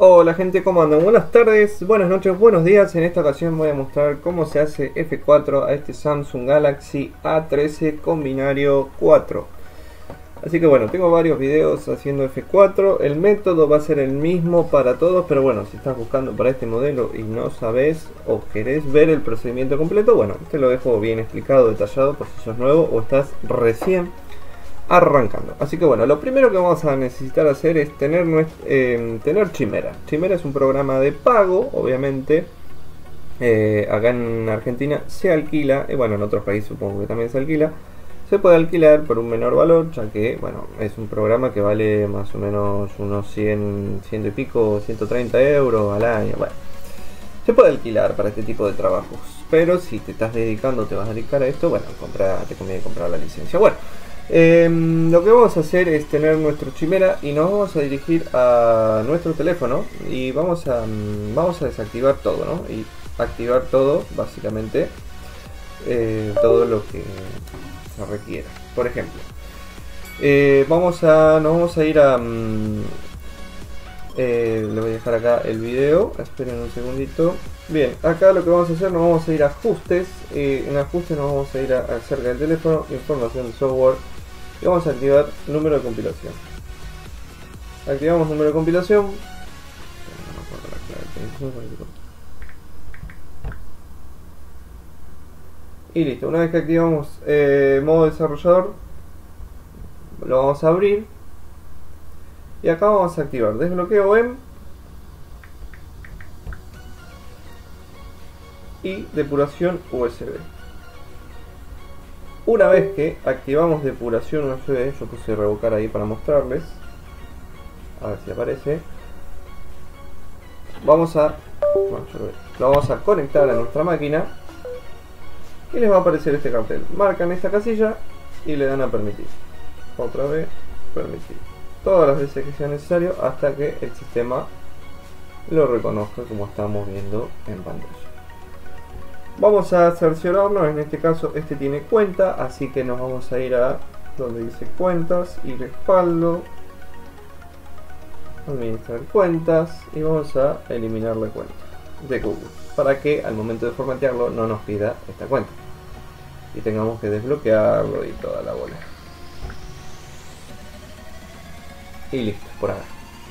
Hola gente, ¿cómo andan? Buenas tardes, buenas noches, buenos días. En esta ocasión voy a mostrar cómo se hace F4 a este Samsung Galaxy A13 con binario 4. Así que bueno, tengo varios videos haciendo F4. El método va a ser el mismo para todos, pero bueno, si estás buscando para este modelo y no sabes o querés ver el procedimiento completo, bueno, te lo dejo bien explicado, detallado por si sos nuevo o estás recién arrancando. Así que bueno, lo primero que vamos a necesitar hacer es tener Chimera. Chimera es un programa de pago, obviamente. Acá en Argentina se alquila, y bueno, en otros países supongo que también se alquila. Se puede alquilar por un menor valor, ya que bueno, es un programa que vale más o menos unos 100 y pico, 130 euros al año. Bueno, se puede alquilar para este tipo de trabajos, pero si te estás dedicando, te vas a dedicar a esto, bueno, te conviene comprar la licencia. Bueno, lo que vamos a hacer es tener nuestro Chimera y nos vamos a dirigir a nuestro teléfono y vamos a desactivar todo, ¿no? Y activar todo, básicamente, todo lo que se requiera. Por ejemplo, nos vamos a ir a... le voy a dejar acá el video, esperen un segundito. Bien, acá lo que vamos a hacer, nos vamos a ir a ajustes. En ajustes nos vamos a ir a cerca del teléfono, información de software, y vamos a activar número de compilación. Activamos número de compilación. Y listo, una vez que activamos modo desarrollador, lo vamos a abrir. Y acá vamos a activar desbloqueo EM y depuración USB. Una vez que activamos depuración USB, yo puse revocar ahí para mostrarles, a ver si aparece. Lo vamos a conectar a nuestra máquina y les va a aparecer este cartel. Marcan esta casilla y le dan a permitir. Otra vez, permitir. Todas las veces que sea necesario hasta que el sistema lo reconozca, como estamos viendo en pantalla. Vamos a cerciorarnos, en este caso este tiene cuenta, así que nos vamos a ir a donde dice cuentas y respaldo, administrar cuentas, y vamos a eliminar la cuenta de Google para que al momento de formatearlo no nos pida esta cuenta y tengamos que desbloquearlo y toda la bola. Y listo, por ahora.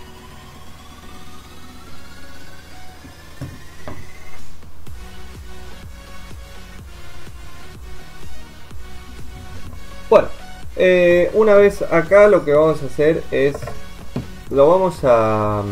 Bueno, una vez acá lo que vamos a hacer es, nos vamos a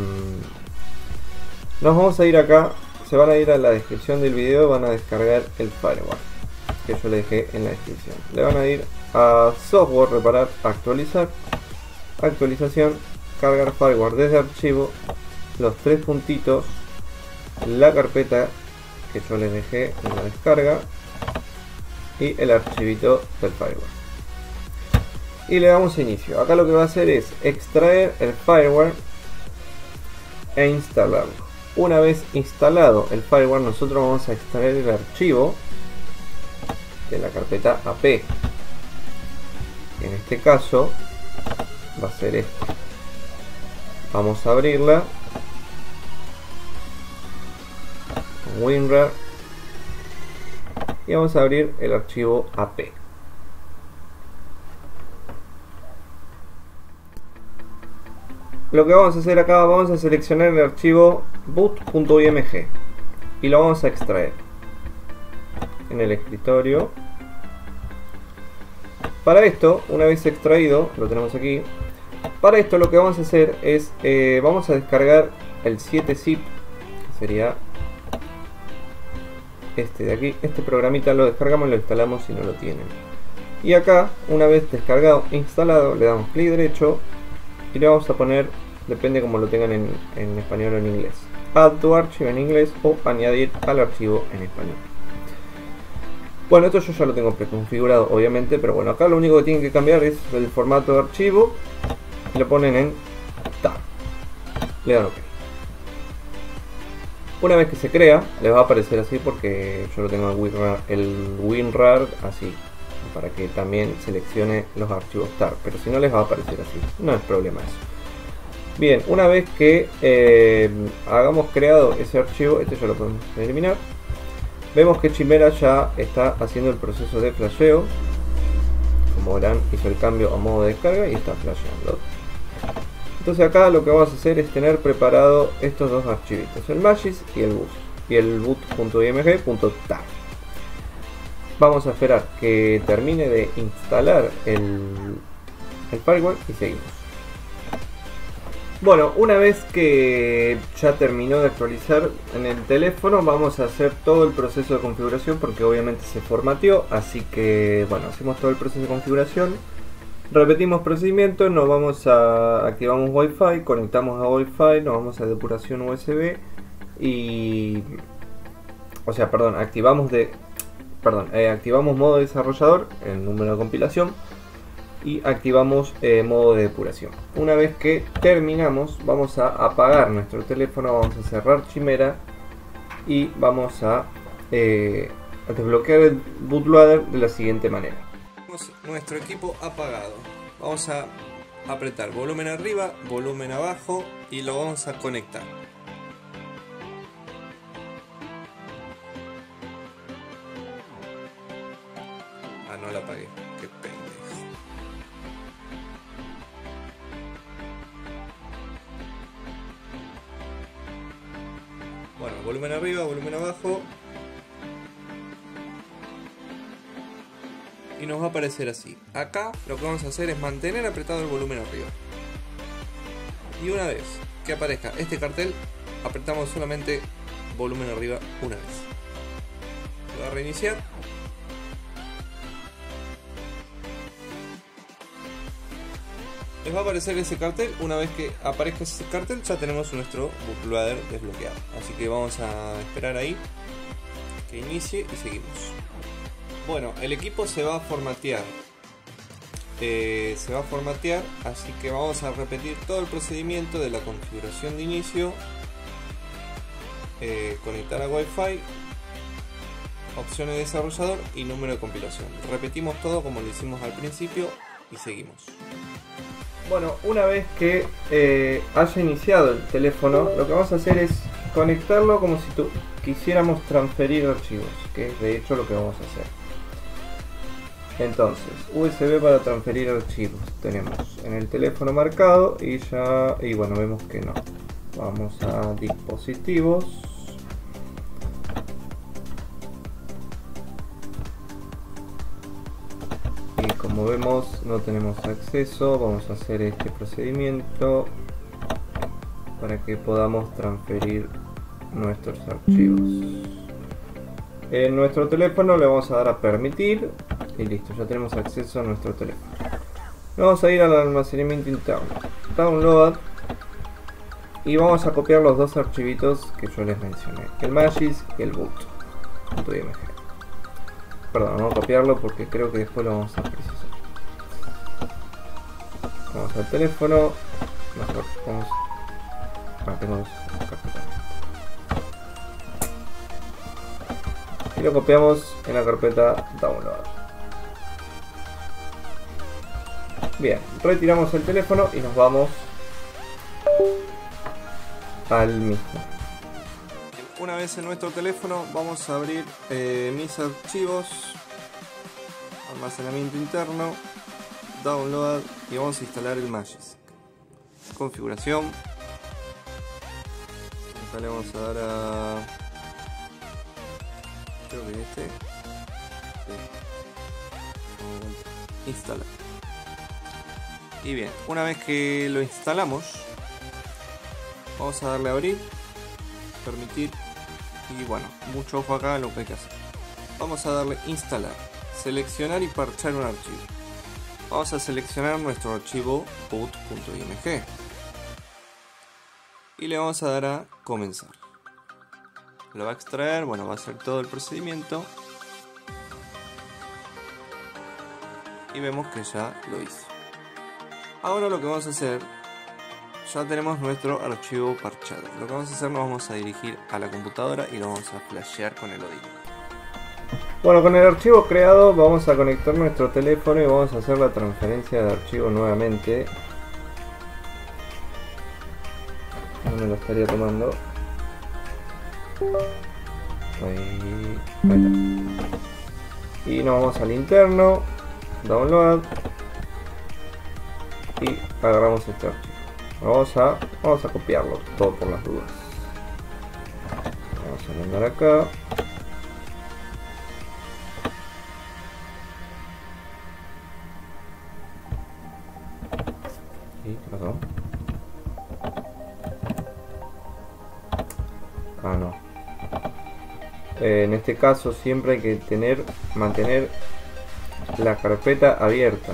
ir acá, se van a ir a la descripción del video, van a descargar el firewall que yo le dejé en la descripción. Le van a ir a software, reparar, actualizar, actualización, cargar firewall desde archivo, los tres puntitos, la carpeta que yo les dejé en la descarga y el archivito del firewall. Y le damos a inicio. Acá lo que va a hacer es extraer el firewall e instalarlo. Una vez instalado el firewall, nosotros vamos a extraer el archivo de la carpeta AP. En este caso va a ser este. Vamos a abrirla con WinRAR y vamos a abrir el archivo AP. Lo que vamos a hacer acá, vamos a seleccionar el archivo boot.img y lo vamos a extraer en el escritorio. Para esto, una vez extraído, lo tenemos aquí. Para esto lo que vamos a hacer es, vamos a descargar el 7-zip, que sería este de aquí. Este programita lo descargamos y lo instalamos si no lo tienen. Y acá, una vez descargado, instalado, le damos clic derecho y le vamos a poner, depende como lo tengan en español o en inglés, add to archive en inglés o añadir al archivo en español. Bueno, esto yo ya lo tengo preconfigurado obviamente, pero bueno, acá lo único que tienen que cambiar es el formato de archivo y lo ponen en tab, le dan OK. Una vez que se crea, les va a aparecer así porque yo lo tengo el WinRAR así, para que también seleccione los archivos tar, pero si no les va a aparecer así, no es problema eso. Bien, una vez que hagamos creado ese archivo, este ya lo podemos eliminar. Vemos que Chimera ya está haciendo el proceso de flasheo. Como verán, hizo el cambio a modo de descarga y está flasheando. Entonces acá lo que vamos a hacer es tener preparado estos dos archivitos, el Magis y el boot. Y el boot.img.tar. Vamos a esperar que termine de instalar el firewall y seguimos. Bueno, una vez que ya terminó de actualizar en el teléfono, vamos a hacer todo el proceso de configuración porque obviamente se formateó. Así que bueno, hacemos todo el proceso de configuración. Repetimos procedimiento, nos vamos a activamos Wi-Fi, conectamos a Wi-Fi, nos vamos a depuración USB y activamos modo desarrollador, el número de compilación, y activamos modo de depuración. Una vez que terminamos, vamos a apagar nuestro teléfono, vamos a cerrar Chimera y vamos a desbloquear el bootloader de la siguiente manera. Nuestro equipo apagado. Vamos a apretar volumen arriba, volumen abajo y lo vamos a conectar. Ah, no la apagué. Qué pendejo. Bueno, volumen arriba, volumen abajo. Y nos va a aparecer así. Acá lo que vamos a hacer es mantener apretado el volumen arriba. Y una vez que aparezca este cartel, apretamos solamente volumen arriba una vez. Se va a reiniciar. Les va a aparecer ese cartel. Una vez que aparezca ese cartel, ya tenemos nuestro bootloader desbloqueado. Así que vamos a esperar ahí que inicie y seguimos. Bueno, el equipo se va a formatear. Así que vamos a repetir todo el procedimiento de la configuración de inicio. Conectar a Wi-Fi, opciones de desarrollador y número de compilación. Repetimos todo como lo hicimos al principio y seguimos. Bueno, una vez que haya iniciado el teléfono, lo que vamos a hacer es conectarlo como si quisiéramos transferir archivos, que es de hecho lo que vamos a hacer. Entonces, USB para transferir archivos tenemos en el teléfono marcado y bueno, vemos que no. Vamos a dispositivos. Y como vemos no tenemos acceso, vamos a hacer este procedimiento para que podamos transferir nuestros archivos. En nuestro teléfono le vamos a dar a permitir. Y listo, ya tenemos acceso a nuestro teléfono. Vamos a ir al almacenamiento interno, download, y vamos a copiar los dos archivitos que yo les mencioné, el Magis y el boot.img. Perdón, vamos a copiarlo porque creo que después lo vamos a precisar. Vamos al teléfono, tengo dos carpetas. Y lo copiamos en la carpeta download. Bien, retiramos el teléfono y nos vamos al mismo. Una vez en nuestro teléfono vamos a abrir mis archivos, almacenamiento interno, download y vamos a instalar el Magis. Configuración. Acá le vamos a dar a... creo que este. Sí. Instalar. Y bien, una vez que lo instalamos, vamos a darle a abrir, permitir y bueno, mucho ojo acá en lo que hay que hacer. Vamos a darle instalar, seleccionar y parchar un archivo. Vamos a seleccionar nuestro archivo boot.img y le vamos a dar a comenzar. Lo va a extraer, bueno, va a hacer todo el procedimiento y vemos que ya lo hizo. Ahora lo que vamos a hacer, ya tenemos nuestro archivo parchado. Lo que vamos a hacer, nos vamos a dirigir a la computadora y lo vamos a flashear con el Odin. Bueno, con el archivo creado vamos a conectar nuestro teléfono y vamos a hacer la transferencia de archivo nuevamente. me lo estaría tomando. Ahí está. Y nos vamos al interno, download, y agarramos este archivo. Vamos a copiarlo todo por las dudas. Vamos a mandar acá. ¿Y qué pasó? Ah, no. En este caso siempre hay que mantener la carpeta abierta.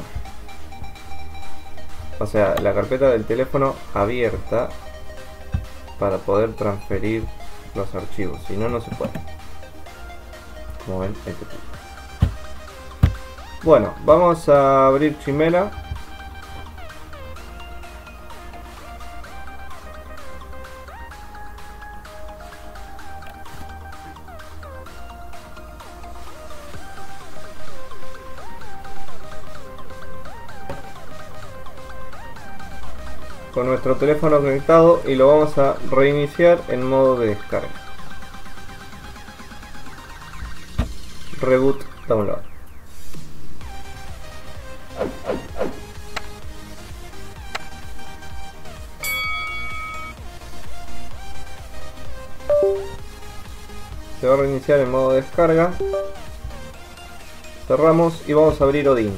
O sea, la carpeta del teléfono abierta para poder transferir los archivos. Si no, no se puede. Como ven, este tipo. Bueno, vamos a abrir Chimera. Con nuestro teléfono conectado y lo vamos a reiniciar en modo de descarga. Reboot download. Se va a reiniciar en modo de descarga. Cerramos y vamos a abrir Odin.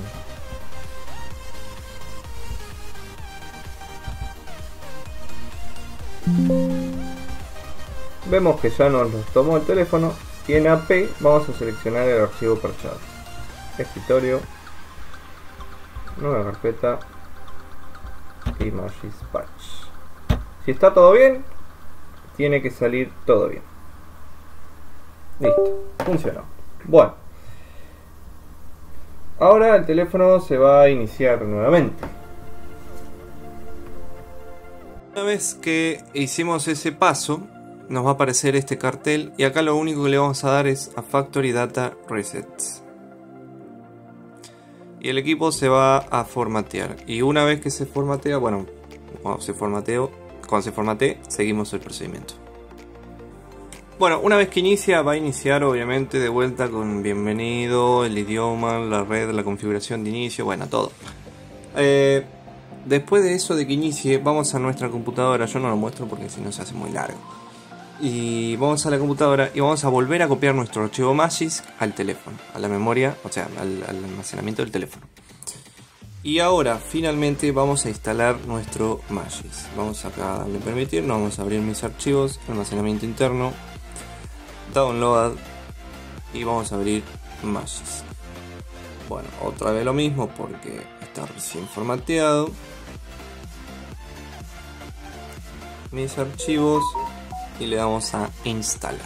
Vemos que ya nos tomó el teléfono y en AP vamos a seleccionar el archivo parchado. Escritorio, nueva carpeta, Images Patch. Si está todo bien, tiene que salir todo bien. Listo, funcionó. Bueno, ahora el teléfono se va a iniciar nuevamente. Una vez que hicimos ese paso, nos va a aparecer este cartel y acá lo único que le vamos a dar es a Factory Data Resets. Y el equipo se va a formatear. Y una vez que se formatea, bueno, cuando se formatee, seguimos el procedimiento. Bueno, una vez que inicia, va a iniciar obviamente de vuelta con bienvenido, el idioma, la red, la configuración de inicio, bueno, todo. Después de eso de que inicie, vamos a nuestra computadora. Yo no lo muestro porque si no se hace muy largo. Y vamos a la computadora y vamos a volver a copiar nuestro archivo Magisk al teléfono, a la memoria, o sea, al almacenamiento del teléfono. Y ahora finalmente vamos a instalar nuestro Magisk. Vamos acá a darle permitir, nos vamos a abrir mis archivos, almacenamiento interno, download y vamos a abrir Magisk. Bueno, otra vez lo mismo porque está recién formateado. Mis archivos. Y le damos a instalar.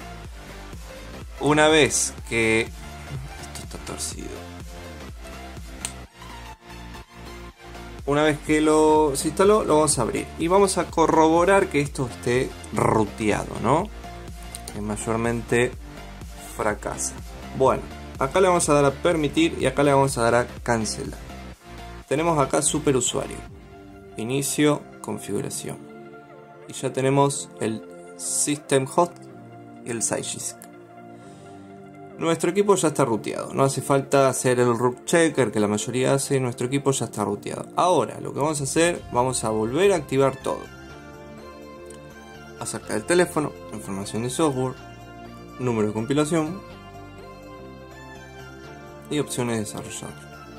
Una vez que esto está torcido, una vez que se instaló, lo vamos a abrir y vamos a corroborar que esto esté ruteado, ¿no? Que mayormente fracasa. Bueno, acá le vamos a dar a permitir y acá le vamos a dar a cancelar. Tenemos acá superusuario, inicio, configuración y ya tenemos el System Host y el SideGISC. Nuestro equipo ya está ruteado, no hace falta hacer el root checker que la mayoría hace, nuestro equipo ya está ruteado. Ahora lo que vamos a hacer, vamos a volver a activar todo. Acerca del teléfono, información de software, número de compilación y opciones de desarrollador.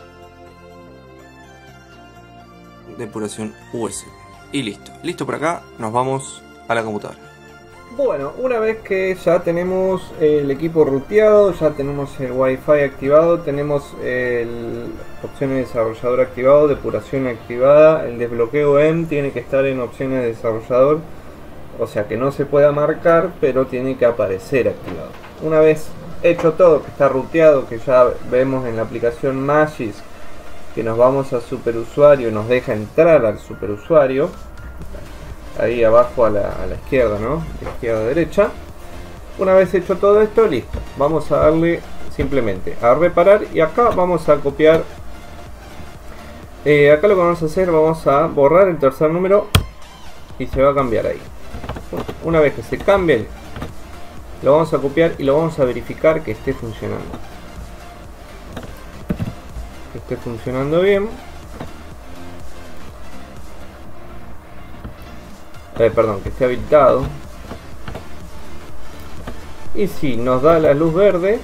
Depuración USB. Y listo. Listo por acá, nos vamos a la computadora. Bueno, una vez que ya tenemos el equipo ruteado, ya tenemos el Wi-Fi activado, tenemos opciones de desarrollador activado, depuración activada, el desbloqueo EM tiene que estar en opciones de desarrollador, o sea que no se pueda marcar, pero tiene que aparecer activado. Una vez hecho todo, que está ruteado, que ya vemos en la aplicación Magisk que nos vamos a superusuario, nos deja entrar al superusuario. Ahí abajo a la izquierda, ¿no? De izquierda a derecha. Una vez hecho todo esto, listo. Vamos a darle simplemente a reparar y acá vamos a copiar. Acá lo que vamos a hacer, vamos a borrar el tercer número y se va a cambiar ahí. Una vez que se cambie, lo vamos a copiar y lo vamos a verificar que esté funcionando. Que esté funcionando bien. Perdón, que esté habilitado. Y si nos da la luz verde,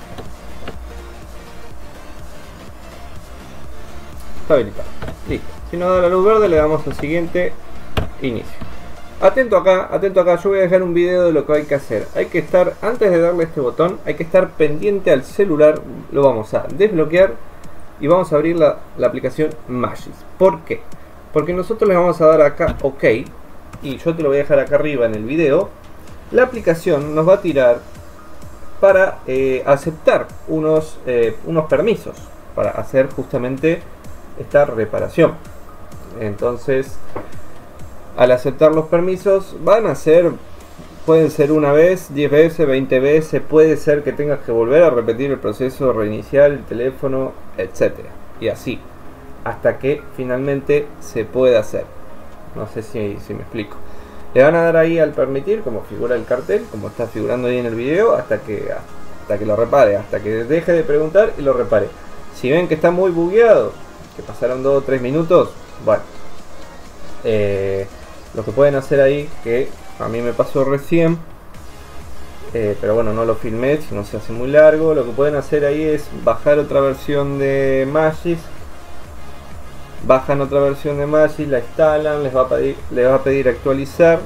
está habilitado. Listo. Si nos da la luz verde, le damos al siguiente, inicio. Atento acá, yo voy a dejar un video de lo que hay que hacer. Hay que estar, antes de darle este botón, hay que estar pendiente al celular. Lo vamos a desbloquear y vamos a abrir la aplicación Magis. ¿Por qué? Porque nosotros le vamos a dar acá OK, y yo te lo voy a dejar acá arriba en el video. La aplicación nos va a tirar para aceptar unos permisos para hacer justamente esta reparación. Entonces, al aceptar los permisos, van a ser, pueden ser una vez, 10 veces, 20 veces, puede ser que tengas que volver a repetir el proceso, reiniciar el teléfono, etcétera, y así, hasta que finalmente se pueda hacer. No sé si me explico. Le van a dar ahí al permitir, como figura el cartel, como está figurando ahí en el video, hasta que lo repare, hasta que deje de preguntar y lo repare. Si ven que está muy bugueado, que pasaron 2 o 3 minutos, bueno, lo que pueden hacer ahí, que a mí me pasó recién, pero bueno, no lo filmé, si no se hace muy largo. Lo que pueden hacer ahí es bajar otra versión de Magis. Bajan otra versión de Magis, la instalan, les va a pedir actualizar,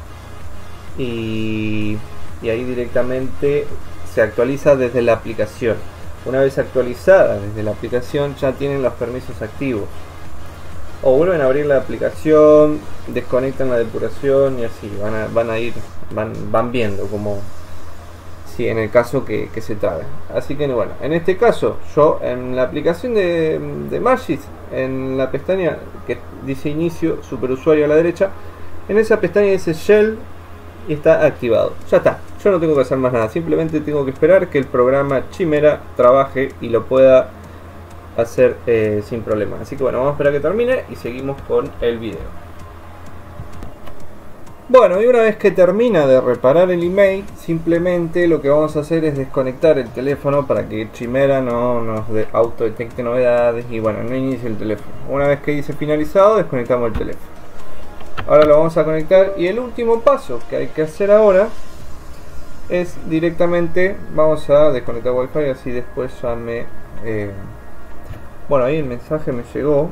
y ahí directamente se actualiza desde la aplicación. Una vez actualizada desde la aplicación, ya tienen los permisos activos. O vuelven a abrir la aplicación, desconectan la depuración y así van viendo como si en el caso que se trabe. Así que bueno, en este caso yo en la aplicación de Magis, en la pestaña que dice inicio, superusuario a la derecha, en esa pestaña dice Shell y está activado. Ya está, yo no tengo que hacer más nada, simplemente tengo que esperar que el programa Chimera trabaje y lo pueda hacer sin problema. Así que bueno, vamos a esperar que termine y seguimos con el video. Bueno, y una vez que termina de reparar el email, simplemente lo que vamos a hacer es desconectar el teléfono para que Chimera no nos autodetecte novedades y bueno, no inicie el teléfono. Una vez que dice finalizado, desconectamos el teléfono. Ahora lo vamos a conectar y el último paso que hay que hacer ahora es directamente, vamos a desconectar Wi-Fi, así después ya me... bueno, ahí el mensaje me llegó.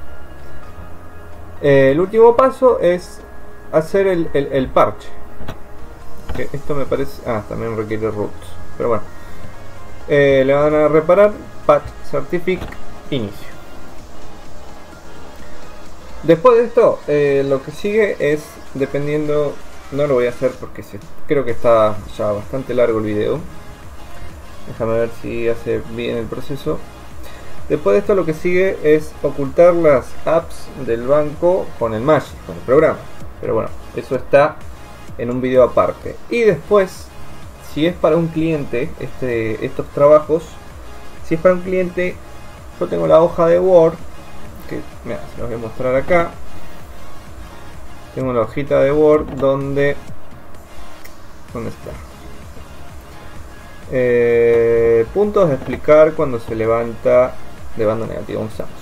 El último paso es hacer el parche, que esto me parece, también requiere roots, pero bueno, le van a reparar patch certificate inicio. Después de esto, lo que sigue es, dependiendo, no lo voy a hacer porque creo que está ya bastante largo el video. Déjame ver si hace bien el proceso. Después de esto, lo que sigue es ocultar las apps del banco con el Magis, con el programa. Pero bueno, eso está en un video aparte. Y después, si es para un cliente, estos trabajos, si es para un cliente, yo tengo la hoja de Word, que mira, se los voy a mostrar acá. Tengo la hojita de Word donde... ¿Dónde está? Puntos de explicar cuando se levanta de banda negativa un Samsung.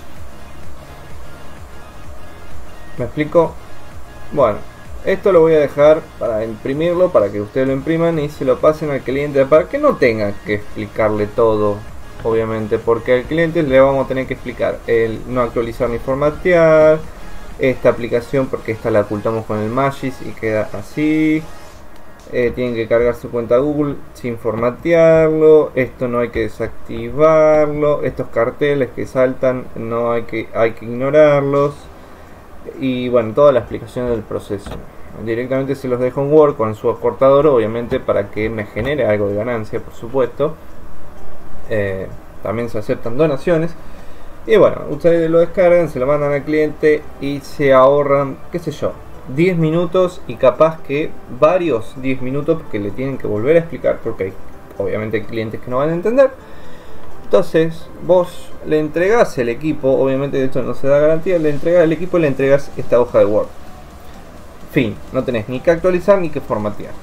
¿Me explico? Bueno, esto lo voy a dejar para imprimirlo, para que ustedes lo impriman y se lo pasen al cliente, para que no tenga que explicarle todo, obviamente, porque al cliente le vamos a tener que explicar el no actualizar ni formatear, esta aplicación porque esta la ocultamos con el Magis y queda así, tienen que cargar su cuenta Google sin formatearlo, esto no hay que desactivarlo, estos carteles que saltan no hay que ignorarlos. Y bueno, toda la explicación del proceso. Directamente se los dejo en Word con su acortador, obviamente para que me genere algo de ganancia, por supuesto. También se aceptan donaciones. Y bueno, ustedes lo descargan, se lo mandan al cliente y se ahorran, qué sé yo, 10 minutos y capaz que varios 10 minutos porque le tienen que volver a explicar, porque obviamente hay clientes que no van a entender. Entonces vos le entregás el equipo, obviamente de esto no se da garantía, le entregás el equipo y le entregás esta hoja de Word. Fin, no tenés ni que actualizar ni que formatear.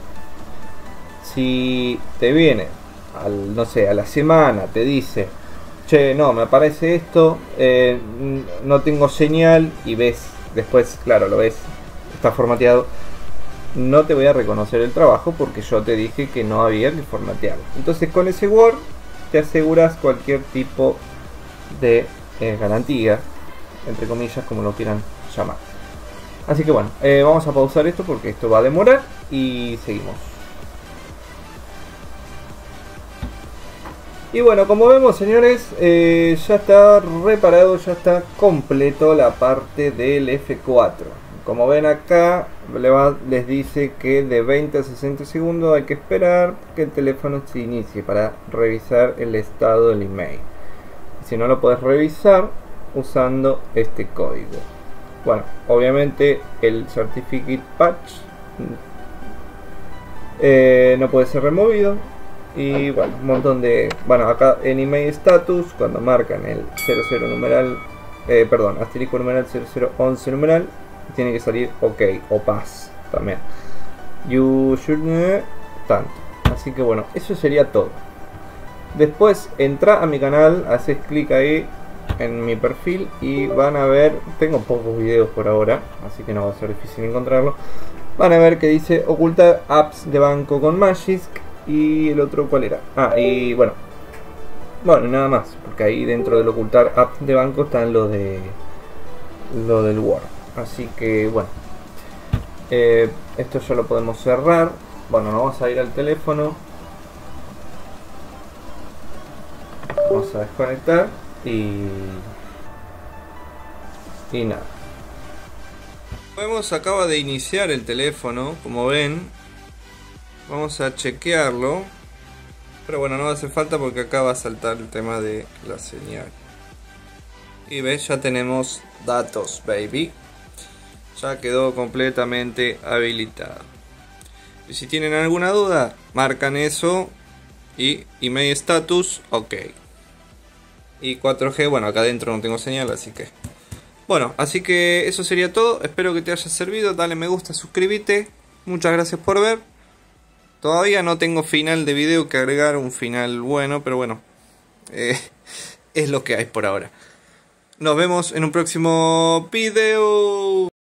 Si te viene, no sé, a la semana, te dice, che, no, me aparece esto, no tengo señal, y ves, después, claro, lo ves, está formateado, no te voy a reconocer el trabajo porque yo te dije que no había que formatearlo. Entonces con ese Word te aseguras cualquier tipo de garantía, entre comillas, como lo quieran llamar. Así que bueno, vamos a pausar esto porque esto va a demorar y seguimos. Y bueno, como vemos, señores, ya está reparado, ya está completo la parte del F4. Como ven acá, les dice que de 20 a 60 segundos hay que esperar que el teléfono se inicie para revisar el estado del email. Si no, lo puedes revisar usando este código. Bueno, obviamente el Certificate Patch no puede ser removido. Y bueno, un montón de... Bueno, acá en email status, cuando marcan el 00 numeral, asterisco numeral 0011 numeral, tiene que salir OK o pass también. You should... tanto. Así que bueno, eso sería todo. Después entra a mi canal, haces clic ahí en mi perfil y van a ver, tengo pocos videos por ahora, así que no va a ser difícil encontrarlo. Van a ver que dice ocultar apps de banco con Magisk. Y el otro, ¿cuál era? Y bueno, nada más, porque ahí dentro del ocultar apps de banco están lo del Word. Así que bueno, esto ya lo podemos cerrar. Bueno, nos vamos a ir al teléfono, vamos a desconectar y nada. Vemos, acaba de iniciar el teléfono, como ven. Vamos a chequearlo. Pero bueno, no hace falta porque acá va a saltar el tema de la señal. Y ves, ya tenemos datos, baby. Ya quedó completamente habilitado. Y si tienen alguna duda, marcan eso. Y email status, OK. Y 4G, bueno, acá adentro no tengo señal, así que... Bueno, así que eso sería todo. Espero que te haya servido. Dale me gusta, suscríbete. Muchas gracias por ver. Todavía no tengo final de video que agregar, un final bueno, pero bueno, es lo que hay por ahora. Nos vemos en un próximo video.